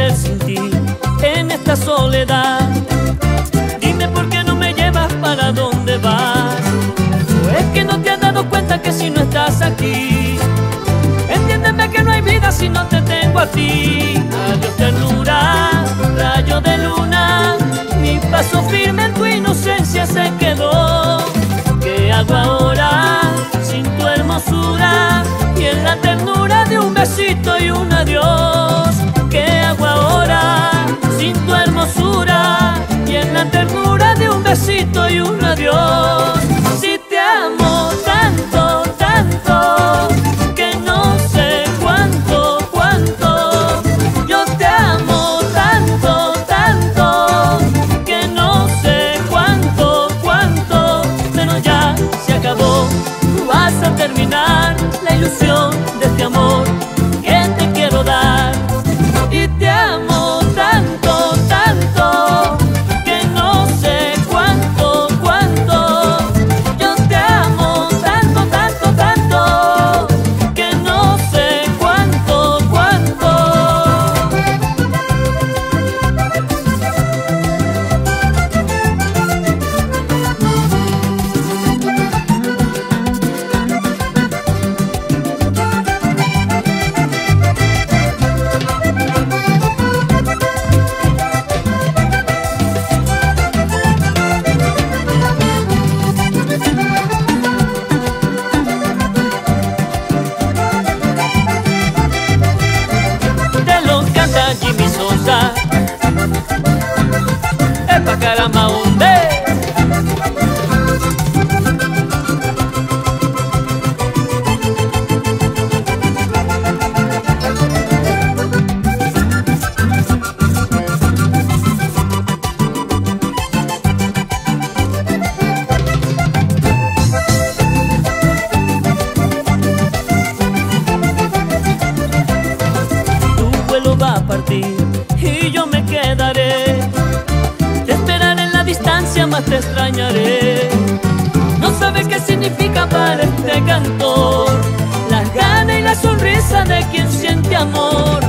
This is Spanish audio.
querer sin ti en esta soledad. Dime por qué no me llevas, para dónde vas. ¿O es que no te has dado cuenta que si no estás aquí? Entiéndeme que no hay vida si no te tengo a ti. Adiós ternura, rayo de luna, mi paso firme en tu inocencia se quedó. ¿Qué hago ahora sin tu hermosura y en la ternura de un besito y un adiós? ¿Qué hago ahora sin tu hermosura y en la ternura de un besito y un adiós? Si te amo tanto, tanto, que no sé cuánto, cuánto. Yo te amo tanto, tanto, que no sé cuánto, cuánto. Pero ya se acabó, vas a terminar la ilusión de este amor que te quiero dar. Y te amo tanto, tanto, que no sé cuánto, cuánto. Yo te amo tanto, tanto, tanto, que no sé cuánto, cuánto. Jimmy Sosa, epa caramba, ¿dónde? Va a partir y yo me quedaré. Te esperaré en la distancia, más te extrañaré. No sabes qué significa para este cantor las ganas y la sonrisa de quien siente amor.